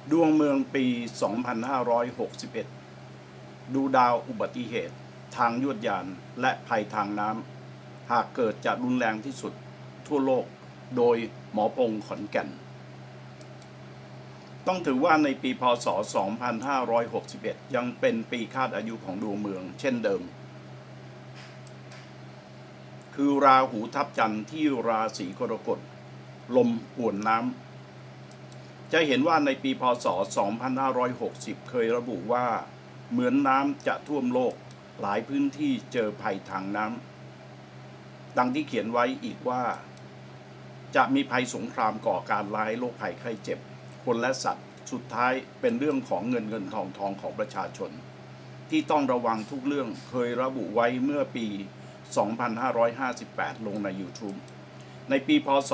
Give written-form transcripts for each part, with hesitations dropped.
ดวงเมืองปี 2561 ดูดาวอุบัติเหตุทางยวดยานและภัยทางน้ำหากเกิดจะรุนแรงที่สุดทั่วโลกโดยหมอพงษ์ขอนแก่นต้องถือว่าในปีพ.ศ. 2561 ยังเป็นปีคาดอายุของดวงเมืองเช่นเดิมคือราหูทับจันทร์ที่ราศีกรกฎลมป่วนน้ำจะเห็นว่าในปีพ.ศ. 2560 เคยระบุว่าเหมือนน้ำจะท่วมโลกหลายพื้นที่เจอภัยทางน้ำดังที่เขียนไว้อีกว่าจะมีภัยสงครามก่อการร้ายโรคภัยไข้เจ็บคนและสัตว์สุดท้ายเป็นเรื่องของเงินทองของประชาชนที่ต้องระวังทุกเรื่องเคยระบุไว้เมื่อปี 2558 ลงใน YouTube ในปีพ.ศ.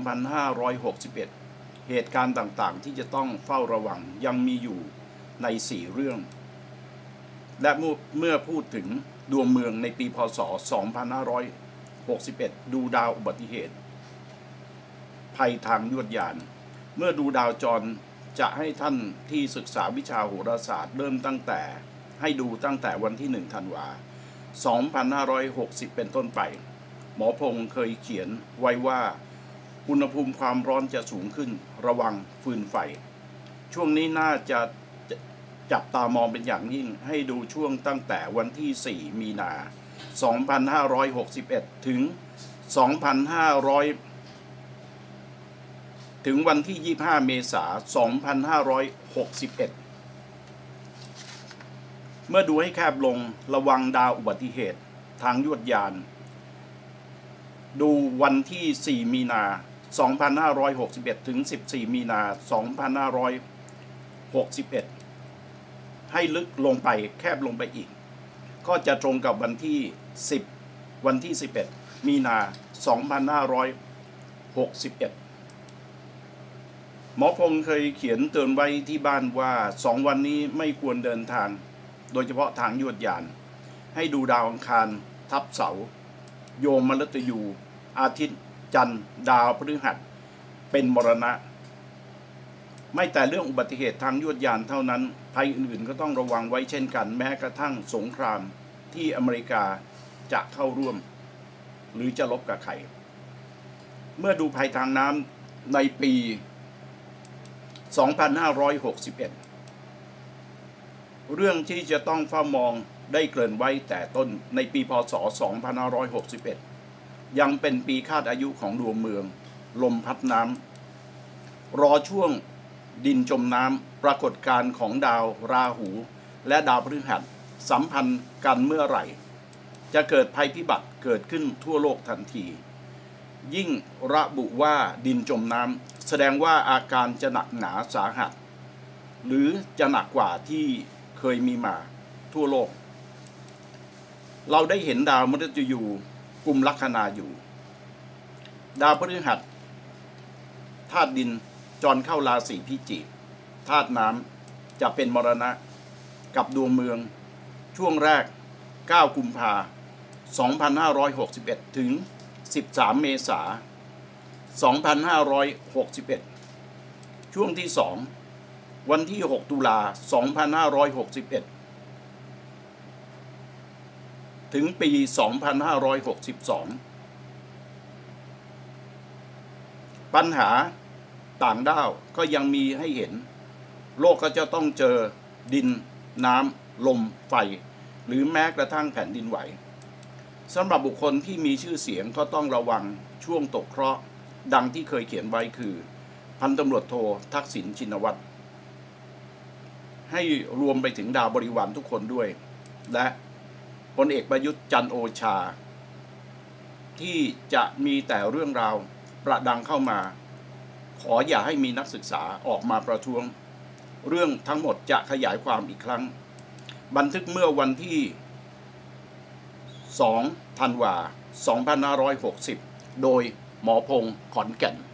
2561 เหตุการณ์ต่างๆที่จะต้องเฝ้าระวังยังมีอยู่ใน 4 เรื่องและเมื่อพูดถึงดวงเมืองในปีพ.ศ. 2561 ดูดาวอุบัติเหตุภัยทางยวดยานเมื่อดูดาวจรจะให้ท่านที่ศึกษาวิชาโหราศาสตร์เริ่มตั้งแต่วันที่ 1 ธันวาคม 2560 เป็นต้นไปหมอพงษ์เคยเขียนไว้ว่าอุณหภูมิความร้อนจะสูงขึ้นระวังฟืนไฟช่วงนี้น่าจะจับตามองเป็นอย่างยิ่งให้ดูช่วงตั้งแต่วันที่ 4 มีนา 2561 ถึงวันที่ 25 เมษายน 2561 เมื่อดูให้แคบลงระวังดาวอุบัติเหตุทางยวดยานดูวันที่ 4 มีนา 2561 ถึง 14 มีนา 2561 ให้ลึกลงไปแคบลงไปอีกก็จะตรงกับวันที่ 11 มีนา 2561หมอพงษ์เคยเขียนเตือนไว้ที่บ้านว่า2 วันนี้ไม่ควรเดินทางโดยเฉพาะทางยวดยานให้ดูดาวอังคารทับเสาร์โยมมฤตยูอาทิตย์จันทร์ดาวพฤหัสเป็นมรณะไม่แต่เรื่องอุบัติเหตุทางยวดยานเท่านั้นภัยอื่นๆก็ต้องระวังไว้เช่นกันแม้กระทั่งสงครามที่อเมริกาจะเข้าร่วมหรือจะลบกับใครเมื่อดูภัยทางน้ำในปี 2561 เรื่องที่จะต้องเฝ้ามองได้เกริ่นไว้แต่ต้นในปีพ.ศ. 2561 ยังเป็นปีคาดอายุของดวงเมืองลมพัดน้ำรอช่วงดินจมน้ำปรากฏการณ์ของดาวราหูและดาวพฤหัสสัมพันธ์กันเมื่อไหร่จะเกิดภัยพิบัติเกิดขึ้นทั่วโลกทันทียิ่งระบุว่าดินจมน้ำแสดงว่าอาการจะหนักหนาสาหัสหรือจะหนักกว่าที่เคยมีมาทั่วโลกเราได้เห็นดาวมฤตยูกุมลัคนาอยู่ดาวพฤหัสธาตุดินจรเข้าราศีพิจิกธาตุน้ำจะเป็นมรณะกับดวงเมืองช่วงแรก 9 กุมภาพันธ์ 2561 ถึง 13 เมษายน 2561 ช่วงที่ 2 วันที่ 6 ตุลาคม 2561 ถึงปี 2562 ปัญหาต่างด้าวก็ยังมีให้เห็นโลกก็จะต้องเจอดินน้ำลมไฟหรือแม้กระทั่งแผ่นดินไหวสำหรับบุคคลที่มีชื่อเสียงก็ต้องระวังช่วงตกเคราะห์ดังที่เคยเขียนไว้คือพันตำรวจโททักษิณชินวัตรให้รวมไปถึงดาวบริวารทุกคนด้วยและพลเอกประยุทธ์จันทร์โอชาที่จะมีแต่เรื่องราวประดังเข้ามาขออย่าให้มีนักศึกษาออกมาประท้วงเรื่องทั้งหมดจะขยายความอีกครั้งบันทึกเมื่อวันที่ 2 ธันวาคม 2560 โดยหมอพงษ์ขอนแก่น